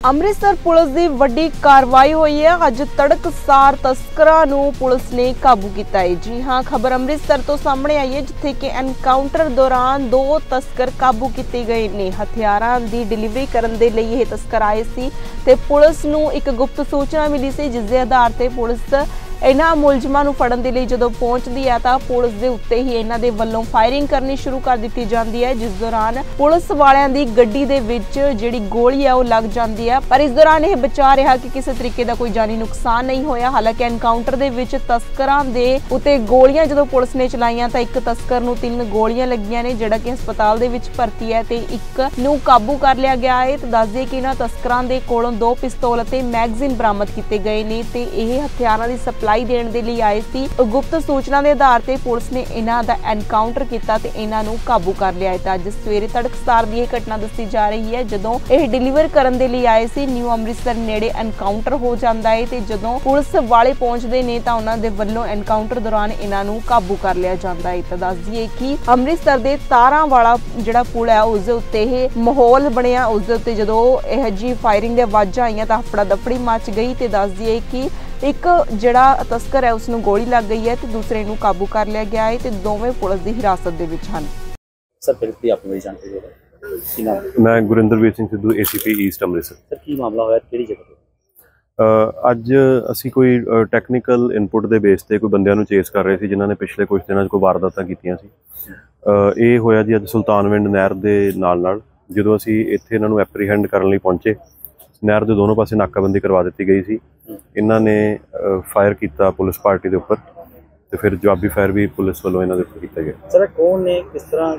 Amritsar police ਦੀ ਵੱਡੀ ਕਾਰਵਾਈ ਹੋਈ ਹੈ। ਅੱਜ ਤੜਕਸਾਰ ਤਸਕਰਾਂ ਨੂੰ ਪੁਲਿਸ ਨੇ ਕਾਬੂ ਕੀਤਾ ਹੈ। ਜੀ ਹਾਂ, ਖਬਰ ਅੰਮ੍ਰਿਤਸਰ ਤੋਂ ਸਾਹਮਣੇ ਆਈ ਹੈ, ਜਿੱਥੇ ਕਿ ਐਨਕਾਊਂਟਰ ਦੌਰਾਨ 2 ਤਸਕਰ ਕਾਬੂ ਕੀਤੇ ਗਏ ਨੇ। ਹਥਿਆਰਾਂ ਦੀ ਡਿਲੀਵਰੀ ਕਰਨ ਦੇ ਲਈ ਇਹ ਤਸਕਰ ਆਏ ਸੀ ਤੇ ਪੁਲਿਸ ਨੂੰ ਇੱਕ ਗੁਪਤ ਸੂਚਨਾ ਮਿਲੀ ਸੀ, ਜਿਸ ਦੇ ਆਧਾਰ ਤੇ ਪੁਲਿਸ ਇਹਨਾਂ ਮੁਲਜ਼ਮਾਂ ਨੂੰ ਫੜਨ ਦੇ ਲਈ ਜਦੋਂ ਪਹੁੰਚਦੀ ਹੈ ਤਾਂ ਪੁਲਿਸ ਦੇ ਉੱਤੇ ਹੀ ਇਹਨਾਂ ਦੇ ਵੱਲੋਂ ਫਾਇਰਿੰਗ ਕਰਨੀ ਸ਼ੁਰੂ ਕਰ ਦਿੱਤੀ ਜਾਂਦੀ ਹੈ, ਜਿਸ ਦੌਰਾਨ ਪੁਲਿਸ ਵਾਲਿਆਂ ਦੀ ਗੱਡੀ ਦੇ ਵਿੱਚ ਜਿਹੜੀ ਗੋਲੀ ਹੈ ਉਹ ਲੱਗ ਜਾਂਦੀ ਹੈ। ਪਰ ਇਸ ਦੌਰਾਨ ਇਹ ਬਚਾ ਰਿਹਾ ਕਿ ਕਿਸੇ ਤਰੀਕੇ ਦਾ ਕੋਈ ਜਾਨੀ ਨੁਕਸਾਨ ਨਹੀਂ ਹੋਇਆ। ਹਾਲਾਂਕਿ ਐਨਕਾਊਂਟਰ ਦੇ ਵਿੱਚ ਤਸਕਰਾਂ ਦੇ ਉੱਤੇ ਗੋਲੀਆਂ ਜਦੋਂ ਪੁਲਿਸ ਨੇ ਚਲਾਈਆਂ ਤਾਂ ਇੱਕ ਤਸਕਰ ਨੂੰ 3 ਗੋਲੀਆਂ ਲੱਗੀਆਂ ਨੇ, ਜਿਹੜਾ ਕਿ ਹਸਪਤਾਲ ਦੇ ਵਿੱਚ ਭਰਤੀ ਹੈ ਤੇ ਇੱਕ ਨੂੰ ਕਾਬੂ ਕਰ ਲਿਆ ਗਿਆ ਹੈ। ਤੇ ਦੱਸ ਦਈਏ ਕਿ ਇਹਨਾਂ ਤਸਕਰਾਂ ਦੇ ਕੋਲੋਂ 2 ਪਿਸਤੌਲ ਅਤੇ ਮੈਗਜ਼ੀਨ ਬਰਾਮਦ ਕੀਤੇ ਗਏ ਨੇ ਤੇ ਇਹ ਹਥਿਆਰਾਂ ਦੀ ਸਪਲਾਈ ਦੇਣ ਦੇ ਲਈ ਆਏ ਸੀ। ਗੁਪਤ ਸੂਚਨਾ ਦੇ ਆਧਾਰ ਤੇ ਪੁਲਿਸ ਨੇ ਇਹਨਾਂ ਦਾ ਐਨਕਾਊਂਟਰ ਕੀਤਾ ਤੇ ਇਹਨਾਂ ਨੂੰ ਕਾਬੂ ਕਰ ਲਿਆ ਹੈ। ਤਾਂ ਅੱਜ ਸਵੇਰੇ ਤੜਕਸਾਰ ਦੀ ਇਹ ਘਟਨਾ ਦੱਸੀ ਜਾ ਰਹੀ ਹੈ, ਜਦੋਂ ਇਹ ਡਿਲੀਵਰ ਕਰਨ ਦੇ ਲਈ ਆਏ ਸੀ। ਨਿਊ ਅੰਮ੍ਰਿਤਸਰ ਨੇੜੇ ਐਨਕਾਊਂਟਰ ਹੋ ਜਾਂਦਾ ਹੈ ਤੇ ਜਦੋਂ ਪੁਲਿਸ ਵਾਲੇ ਪਹੁੰਚਦੇ ਨੇ ਤਾਂ ਉਹਨਾਂ ਦੇ ਵੱਲੋਂ ਐਨਕਾਊਂਟਰ ਦੌਰਾਨ ਇਹਨਾਂ ਨੂੰ ਕਾਬੂ ਕਰ ਲਿਆ ਜਾਂਦਾ ਹੈ। ਤਾਂ ਦੱਸ ਦਈਏ ਕਿ ਅੰਮ੍ਰਿਤਸਰ ਦੇ ਤਾਰਾਂ ਵਾਲਾ ਜਿਹੜਾ ਪੁਲ ਹੈ ਉਸ ਦੇ ਉੱਤੇ ਇਹ ਮਾਹੌਲ ਬਣਿਆ, ਉਸ ਦੇ ਉੱਤੇ ਜਦੋਂ ਇਹ ਜੀ ਫਾਇਰਿੰਗ ਦੇ ਆਵਾਜ਼ਾਂ ਆਈਆਂ ਤਾਂ ਹਫੜਾ ਦਫੜੀ ਮਚ ਗਈ। ਤੇ ਦੱਸ ਦਈਏ ਕਿ ਇੱਕ ਜਿਹੜਾ ਤਸਕਰ ਹੈ ਉਸ ਨੂੰ ਗੋਲੀ ਲੱਗ ਗਈ ਹੈ ਤੇ ਦੂਸਰੇ ਨੂੰ ਕਾਬੂ ਕਰ ਲਿਆ ਗਿਆ ਹੈ ਤੇ ਦੋਵੇਂ ਪੁਲਿਸ ਦੀ ਹਿਰਾਸਤ ਦੇ ਵਿੱਚ ਹਨ। ਸਰ ਬਿਲਕੁਲ ਆਪਣੀ ਜਾਣਕਾਰੀ ਦਿਓ। ਕੀ ਨਾਮ? मैं Gurinderveer Singh Sidhu ACP east Amritsar. Sir ਕੀ ਮਾਮਲਾ ਹੋਇਆ, ਕਿਹੜੀ ਜਗ੍ਹਾ ਤੇ? ਅੱਜ ਅਸੀਂ ਕੋਈ ਟੈਕਨੀਕਲ ਇਨਪੁਟ ਦੇ ਬੇਸ ਤੇ ਕੋਈ ਬੰਦਿਆਂ ਨੂੰ ਚੇਸ ਕਰ ਰਹੇ ਸੀ, ਜਿਨ੍ਹਾਂ ਨੇ ਪਿਛਲੇ ਕੁਝ ਦਿਨਾਂ 'ਚ ਕੋਈ ਵਾਰਦਾਤਾਂ ਕੀਤੀਆਂ ਸੀ। ਇਹ ਹੋਇਆ ਜੀ ਅੱਜ ਸੁਲਤਾਨਵਿੰਡ ਨਹਿਰ ਦੇ ਨਾਲ ਜਦੋਂ ਅਸੀਂ ਇੱਥੇ ਇਹਨਾਂ ਨੂੰ ਐਪਰੀਹੈਂਡ ਕਰਨ ਲਈ ਪਹੁੰਚੇ। ਨਹਿਰ ਦੇ ਦੋਨੋਂ ਪਾਸੇ ਨਾਕਾਬੰਦੀ ਕਰਵਾ ਦਿੱਤੀ ਗਈ ਸੀ। ਇਹਨਾਂ ਨੇ ਫਾਇਰ ਕੀਤਾ ਪੁਲਿਸ ਪਾਰਟੀ ਦੇ ਉੱਪਰ ਤੇ ਫਿਰ ਜਵਾਬੀ ਫਾਇਰ ਵੀ ਪੁਲਿਸ ਵੱਲੋਂ ਇਹਨਾਂ ਦੇ ਉੱਪਰ ਕੀਤਾ ਗਿਆ। ਸਰ ਕੌਣ ਨੇ, ਕਿਸ ਤਰ੍ਹਾਂ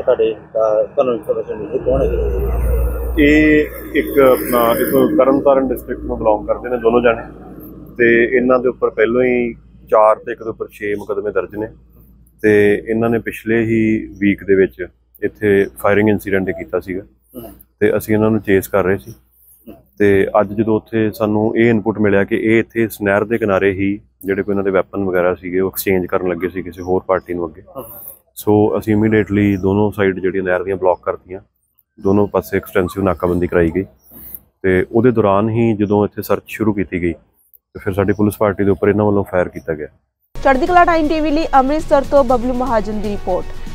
ਤੁਹਾਨੂੰ ਇਨਫੋਰਮੇਸ਼ਨ ਮਿਲੀ, ਕੌਣ ਹੈ? ਇਹ ਇੱਕ ਤਰਨਤਾਰਨ ਡਿਸਟ੍ਰਿਕਟ ਨੂੰ ਬਿਲੋਂਗ ਕਰਦੇ ਨੇ ਦੋਨੋਂ ਜਾਣੇ ਤੇ ਇਹਨਾਂ ਦੇ ਉੱਪਰ ਪਹਿਲਾਂ ਹੀ 4 ਤੇ ਇੱਕ ਦੇ ਉੱਪਰ 6 ਮੁਕੱਦਮੇ ਦਰਜ ਨੇ ਤੇ ਇਹਨਾਂ ਨੇ ਪਿਛਲੇ ਹੀ ਵੀਕ ਦੇ ਵਿੱਚ ਇੱਥੇ ਫਾਇਰਿੰਗ ਇਨਸੀਡੈਂਟ ਕੀਤਾ ਸੀਗਾ ਤੇ ਅਸੀਂ ਇਹਨਾਂ ਨੂੰ ਚੇਸ ਕਰ ਰਹੇ ਸੀ। ਤੇ ਅੱਜ ਜਦੋਂ ਉੱਥੇ ਸਾਨੂੰ ਇਹ ਇਨਪੁਟ ਮਿਲਿਆ ਕਿ ਇਹ ਇੱਥੇ ਇਸ ਨਹਿਰ ਦੇ ਕਿਨਾਰੇ ਹੀ ਜਿਹੜੇ ਕੋਈ ਇਹਨਾਂ ਦੇ ਵੈਪਨ ਵਗੈਰਾ ਸੀਗੇ ਉਹ ਐਕਸਚੇਂਜ ਕਰਨ ਲੱਗੇ ਸੀ ਕਿਸੇ ਹੋਰ ਪਾਰਟੀ ਨੂੰ ਅੱਗੇ। ਸੋ ਅਸੀਂ ਇਮੀਡੀਏਟਲੀ ਦੋਨੋਂ ਸਾਈਡ ਜਿਹੜੀਆਂ ਨਹਿਰ ਦੀਆਂ ਬਲੌਕ ਕਰਤੀਆਂ, ਦੋਨੋਂ ਪਾਸੇ ਐਕਸਟੈਂਸਿਵ ਨਾਕਾਬੰਦੀ ਕਰਾਈ ਗਈ ਤੇ ਉਹਦੇ ਦੌਰਾਨ ਹੀ ਜਦੋਂ ਇੱਥੇ ਸਰਚ ਸ਼ੁਰੂ ਕੀਤੀ ਗਈ ਤੇ ਫਿਰ ਸਾਡੀ ਪੁਲਿਸ ਪਾਰਟੀ ਦੇ ਉੱਪਰ ਇਹਨਾਂ ਵੱਲੋਂ ਫਾਇਰ ਕੀਤਾ ਗਿਆ। ਚੜ੍ਹਦੀ ਕਲਾ ਟਾਈਮ ਟੀਵੀ ਲਈ ਅੰਮ੍ਰਿਤਸਰ ਤੋਂ ਬਬਲੂ ਮਹਾਜਨ ਦੀ ਰਿਪੋਰਟ।